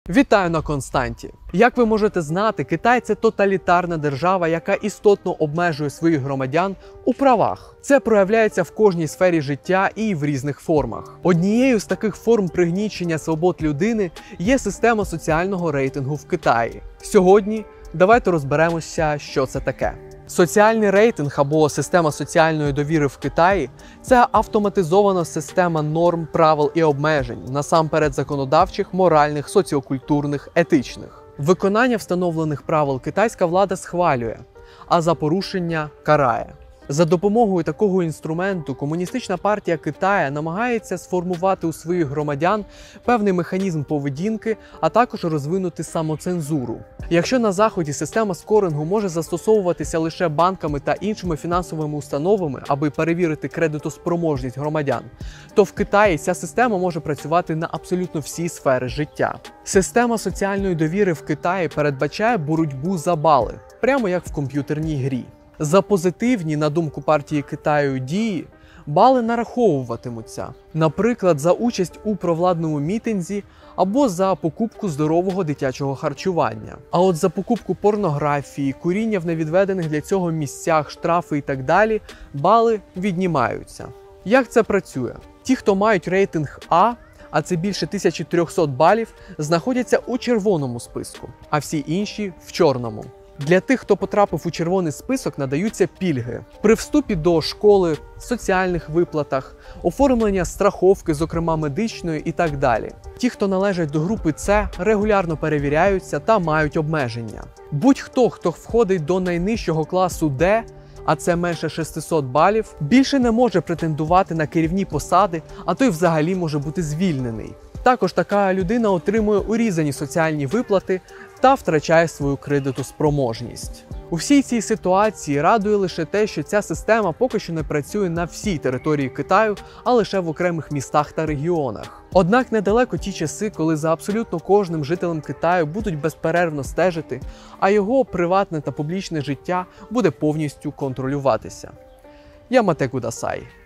Вітаю на Константі! Як ви можете знати, Китай – це тоталітарна держава, яка істотно обмежує своїх громадян у правах. Це проявляється в кожній сфері життя і в різних формах. Однією з таких форм пригнічення свобод людини є система соціального рейтингу в Китаї. Сьогодні давайте розберемося, що це таке. Соціальний рейтинг або система соціальної довіри в Китаї – це автоматизована система норм, правил і обмежень, насамперед законодавчих, моральних, соціокультурних, етичних. Виконання встановлених правил китайська влада схвалює, а за порушення карає. За допомогою такого інструменту Комуністична партія Китаю намагається сформувати у своїх громадян певний механізм поведінки, а також розвинути самоцензуру. Якщо на Заході система скорингу може застосовуватися лише банками та іншими фінансовими установами, аби перевірити кредитоспроможність громадян, то в Китаї ця система може працювати на абсолютно всі сфери життя. Система соціальної довіри в Китаї передбачає боротьбу за бали, прямо як в комп'ютерній грі. За позитивні, на думку партії Китаю, дії, бали нараховуватимуться. Наприклад, за участь у провладному мітинзі або за покупку здорового дитячого харчування. А от за покупку порнографії, куріння в невідведених для цього місцях, штрафи і так далі, бали віднімаються. Як це працює? Ті, хто мають рейтинг А це більше 1300 балів, знаходяться у червоному списку, а всі інші – в чорному. Для тих, хто потрапив у червоний список, надаються пільги при вступі до школи, соціальних виплатах, оформлення страховки, зокрема медичної і так далі. Ті, хто належать до групи С, регулярно перевіряються та мають обмеження. Будь-хто, хто входить до найнижчого класу Д, а це менше 600 балів, більше не може претендувати на керівні посади, а то й взагалі може бути звільнений. Також така людина отримує урізані соціальні виплати та втрачає свою кредитоспроможність. У всій цій ситуації радує лише те, що ця система поки що не працює на всій території Китаю, а лише в окремих містах та регіонах. Однак недалеко ті часи, коли за абсолютно кожним жителем Китаю будуть безперервно стежити, а його приватне та публічне життя буде повністю контролюватися. Ямате Кудасай.